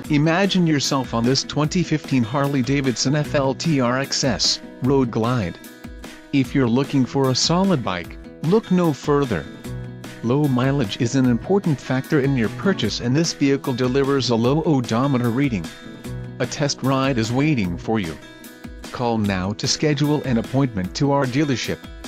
Imagine yourself on this 2015 Harley-Davidson FLTRXS Road Glide. If you're looking for a solid bike, look no further. Low mileage is an important factor in your purchase, and this vehicle delivers a low odometer reading. A test ride is waiting for you. Call now to schedule an appointment to our dealership.